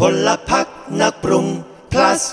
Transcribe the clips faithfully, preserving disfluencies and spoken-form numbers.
พลพักนักปรุง plus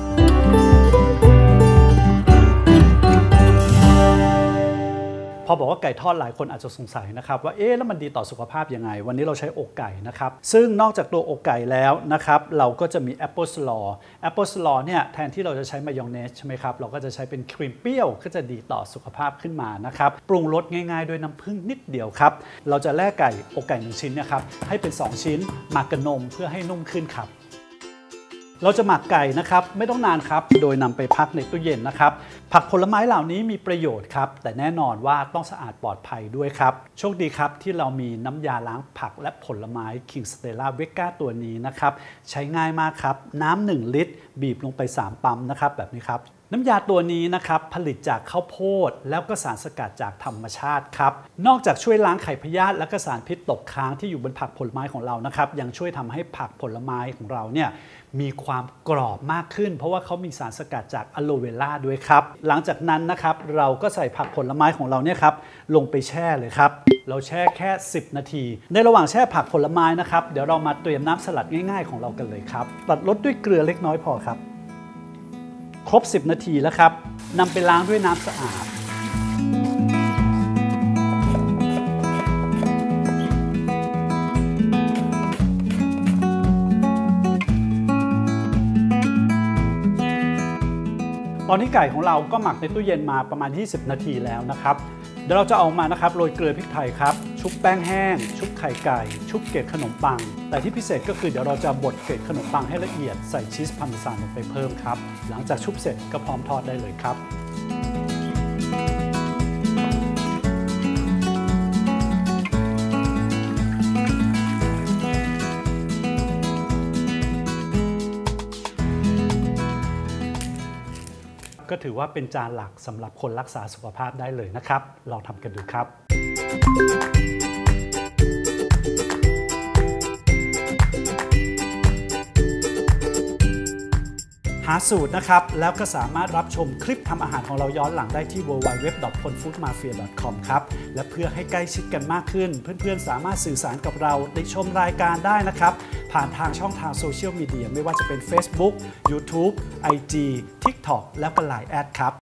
พอบอกว่าไก่ทอดหลายคนอาจจะสงสัยนะครับว่าเอ๊ะแล้วมันดีต่อสุขภาพยังไงวันนี้เราใช้อกไก่นะครับซึ่งนอกจากตัวอกไก่แล้วนะครับเราก็จะมีแอปเปิลสลอแอปเปิลสลอเนี่ยแทนที่เราจะใช้มายองเนสใช่ไหมครับเราก็จะใช้เป็นครีมเปรี้ยวก็จะดีต่อสุขภาพขึ้นมานะครับปรุงรสง่ายๆด้วยน้ำผึ้งนิดเดียวครับเราจะแล่ไก่อกไก่หนึ่งชิ้นนะครับให้เป็นสองชิ้นหมักกับนมเพื่อให้นุ่มขึ้นครับเราจะหมักไก่นะครับไม่ต้องนานครับโดยนำไปพักในตู้เย็นนะครับผักผลไม้เหล่านี้มีประโยชน์ครับแต่แน่นอนว่าต้องสะอาดปลอดภัยด้วยครับโชคดีครับที่เรามีน้ำยาล้างผักและผลไม้ King Stella Vega ตัวนี้นะครับใช้ง่ายมากครับน้ำหนึ่งลิตรบีบลงไปสามปั๊มนะครับแบบนี้ครับน้ำยาตัวนี้นะครับผลิตจากข้าวโพดแล้วก็สารสกัดจากธรรมชาติครับนอกจากช่วยล้างไข่พยาธิและก็สารพิษตกค้างที่อยู่บนผักผลไม้ของเรานะครับยังช่วยทำให้ผักผลไม้ของเราเนี่ยมีความกรอบมากขึ้นเพราะว่าเขามีสารสกัดจากอะโลเวราด้วยครับหลังจากนั้นนะครับเราก็ใส่ผักผลไม้ของเราเนี่ยครับลงไปแช่เลยครับเราแช่แค่สิบนาทีในระหว่างแช่ผักผลไม้นะครับเดี๋ยวเรามาเตรียมน้ำสลัดง่ายๆของเรากันเลยครับตัดรสด้วยเกลือเล็กน้อยพอครับครบสิบนาทีแล้วครับนำไปล้างด้วยน้ำสะอาดตอนนี้ไก่ของเราก็หมักในตู้เย็นมาประมาณยี่สิบนาทีแล้วนะครับเดี๋ยวเราจะเอามานะครับโรยเกลือพริกไทยครับชุบแป้งแห้งชุบไข่ไก่ชุบเกล็ดขนมปังแต่ที่พิเศษก็คือเดี๋ยวเราจะบดเกล็ดขนมปังให้ละเอียดใส่ชีสพาร์เมซานลงไปเพิ่มครับหลังจากชุบเสร็จก็พร้อมทอดได้เลยครับก็ถือว่าเป็นจานหลักสำหรับคนรักษาสุขภาพได้เลยนะครับลองทำกันดูครับหาสูตรนะครับแล้วก็สามารถรับชมคลิปทำอาหารของเราย้อนหลังได้ที่ ดับเบิลยู ดับเบิลยู ดับเบิลยู ดอท พลฟู้ดมาเฟีย ดอท คอม ครับและเพื่อให้ใกล้ชิดกันมากขึ้นเพื่อนๆสามารถสื่อสารกับเราติชมรายการได้นะครับผ่านทางช่องทางโซเชียลมีเดียไม่ว่าจะเป็น Facebook YouTube ไอ จี TikTok และก็ ไลน์ แอดครับ